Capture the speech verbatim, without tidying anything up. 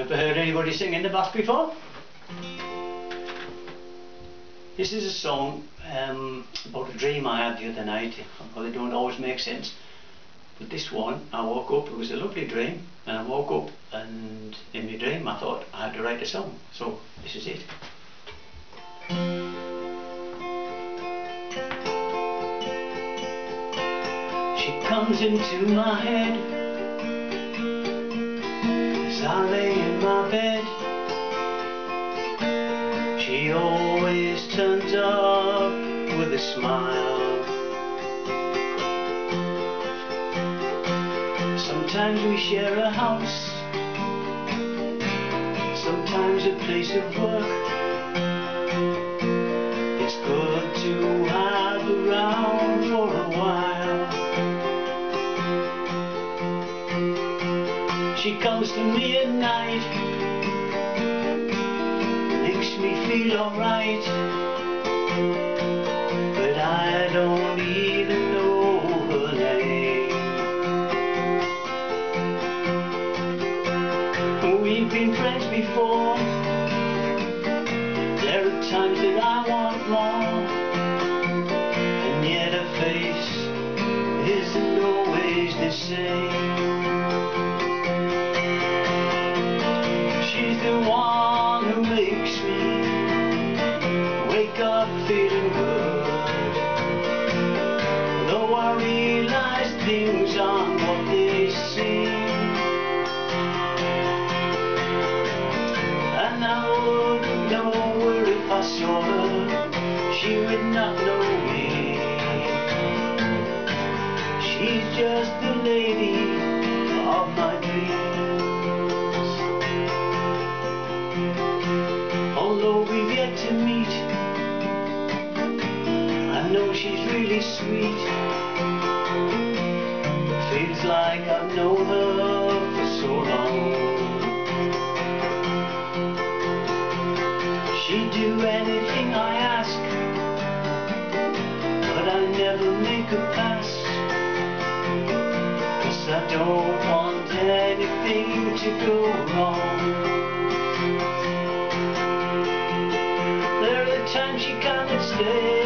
Never heard anybody sing in the bath before. This is a song um, about a dream I had the other night. Well, they don't always make sense, but this one, I woke up, it was a lovely dream, and I woke up and in my dream I thought I had to write a song, so this is it. She comes into my head as I lay in my bed. She always turns up with a smile. Sometimes we share a house, sometimes a place of work. It's good to have around for a while. She comes to me at night, makes me feel alright, but I don't even know her name. We've been friends before, there are times that I want more, and yet her face isn't always the same. She's the one who makes me wake up feeling good, though I realize things aren't what they seem. And I wouldn't know her if I saw her, she would not know me. She's just the lady of my dreams. Although we've yet to meet, I know she's really sweet. Feels like I've known her for so long. She'd do anything I ask, but I never make her pass, 'cause I don't want anything to go wrong. There are times she cannot stay,